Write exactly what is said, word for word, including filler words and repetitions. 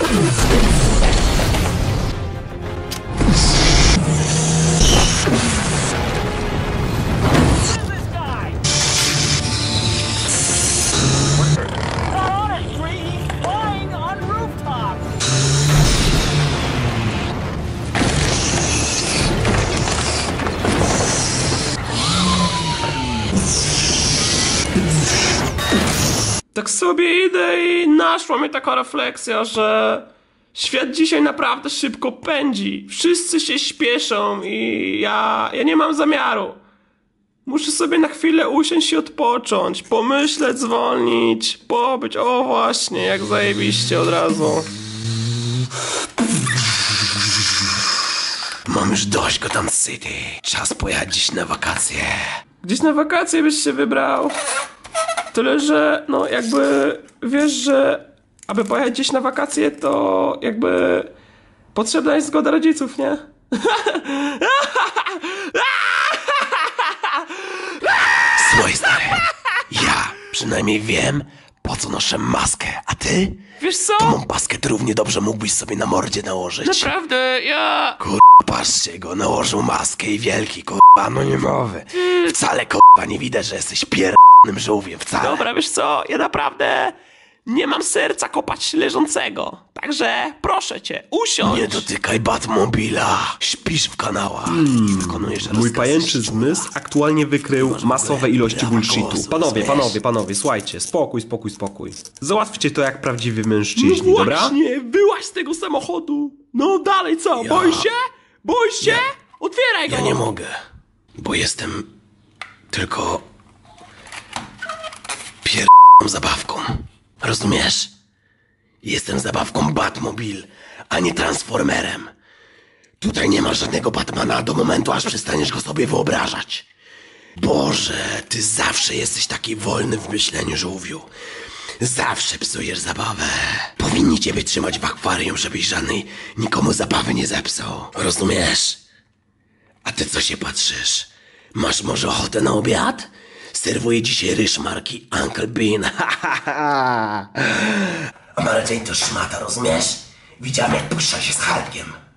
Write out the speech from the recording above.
Tak sobie idę i naszła mnie taka refleksja, że świat dzisiaj naprawdę szybko pędzi. Wszyscy się śpieszą i ja, ja nie mam zamiaru. Muszę sobie na chwilę usiąść i odpocząć, pomyśleć, zwolnić, pobyć. O właśnie, jak zajebiście od razu. Mam już dość Gotham City. Czas pojechać dziś na wakacje. Gdzieś na wakacje byś się wybrał. Tyle, że no jakby wiesz, że aby pojechać gdzieś na wakacje, to jakby potrzebna jest zgoda rodziców, nie? Słuchaj, stary, ja przynajmniej wiem, po co noszę maskę, a ty? Wiesz co? Tą paskę ty równie dobrze mógłbyś sobie na mordzie nałożyć. Naprawdę, ja... Kurwa, patrzcie go, nałożył maskę i wielki, kurwa, anonimowy. Wcale, kurwa, nie widać, że jesteś pierdolnym żółwiem, wcale. Dobra, wiesz co? Ja naprawdę nie mam serca kopać leżącego. Także proszę cię, usiądź. Nie dotykaj Batmobila. Śpisz w kanałach i wykonujesz rozkazy. Mój pajęczy zmysł aktualnie wykrył masowe ilości prawa bullshitu. głosu, Panowie, rozumiesz? panowie, panowie, słuchajcie, spokój, spokój, spokój. Załatwcie to jak prawdziwi mężczyźni, No dobra? właśnie, wyłaź z tego samochodu. No dalej co, Ja- boisz się? Boisz się? Otwieraj go. Ja nie mogę, bo jestem tylko pierdolną zabawką. Rozumiesz? Jestem zabawką Batmobil, a nie Transformerem. Tutaj nie ma żadnego Batmana do momentu, aż przestaniesz go sobie wyobrażać. Boże, ty zawsze jesteś taki wolny w myśleniu, żółwiu. Zawsze psujesz zabawę. Powinni cię wytrzymać w akwarium, żebyś żadnej nikomu zabawy nie zepsuł. Rozumiesz? A ty co się patrzysz? Masz może ochotę na obiad? Serwuję dzisiaj ryż marki Uncle Bean. A ma raczej to szmata, rozumiesz? Widziałem, jak puszcza się z Hulkiem.